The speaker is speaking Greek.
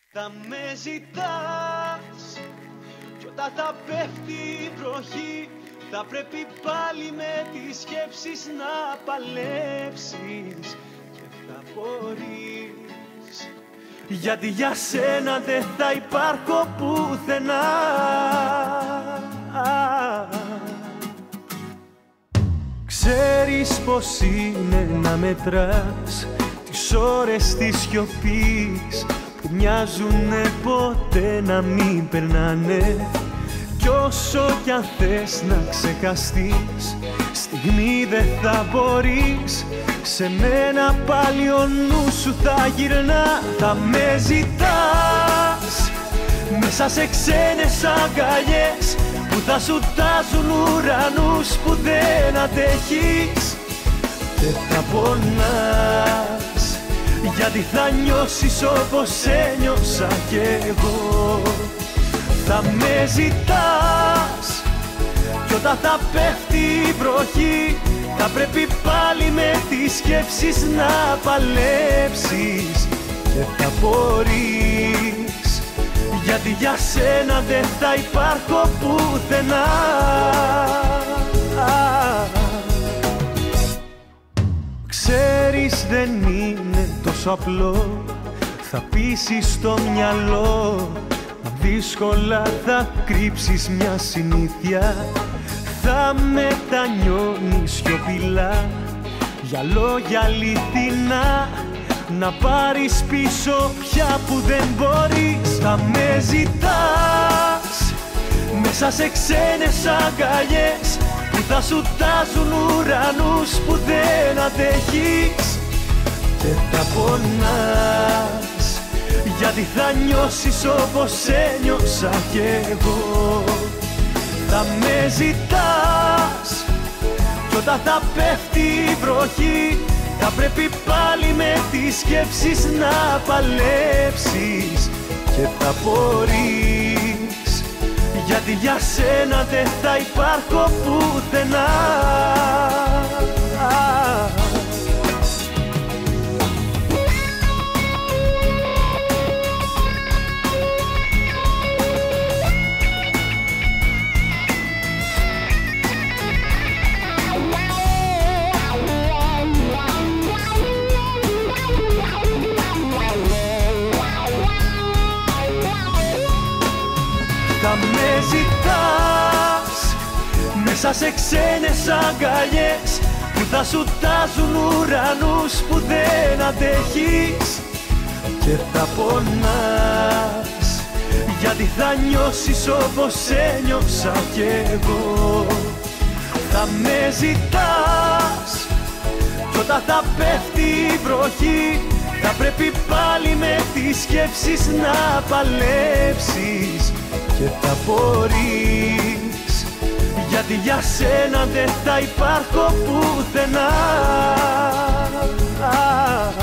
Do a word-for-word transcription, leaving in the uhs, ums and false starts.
Θα με ζητάς κι όταν θα πέφτει η βροχή θα πρέπει πάλι με τις σκέψεις να παλέψεις και θα μπορείς, γιατί για σένα δεν θα υπάρχω πουθενά. Ξέρεις πως είναι να μετράς τις ώρες της σιωπής που μοιάζουνε ποτέ να μην περνάνε, κι όσο κι αν θες να ξεχαστείς στιγμή δεν θα μπορείς, σε μένα πάλι ο νους σου θα γυρνά. Θα με ζητάς μέσα σε ξένες αγκαλιές που θα σου τάζουν ουρανούς που δεν αντέχεις και θα πονάς, γιατί θα νιώσεις όπως ένιωσα κι εγώ. Θα με ζητάς κι όταν θα πέφτει η βροχή θα πρέπει πάλι με τις σκέψεις να παλέψεις και θα μπορείς, γιατί για σένα δεν θα υπάρχω πουθενά. Ξέρεις δεν είναι τόσο απλό, θα πείσεις το μυαλό, μα δύσκολα θα κρύψεις μια συνήθεια. Θα μετανιώνεις σιωπηλά για λόγια αληθινά, να πάρεις πίσω πια που δεν μπορείς. Θα με ζητάς μέσα σε ξένες αγκαλιές που θα σου τάζουν ουρανούς που δεν αντέχεις και θα πονάς, γιατί θα νιώσεις όπως ένιωσα κι εγώ. Θα με ζητάς κι όταν θα πέφτει η βροχή θα πρέπει πάλι με τις σκέψεις να παλέψεις και θα μπορείς, γιατί για σένα δεν θα υπάρχω πουθενά. Θα με ζητάς μέσα σε ξένες αγκαλιές που θα σου τάζουν ουρανούς που δεν αντέχεις και θα πονάς, γιατί θα νιώσεις όπως ένιωσα κι εγώ. Θα με ζητάς κι όταν θα πέφτει η βροχή θα πρέπει πάλι με τις σκέψεις να παλέψεις και θα μπορείς, γιατί για σένα δεν θα υπάρχω πουθενά.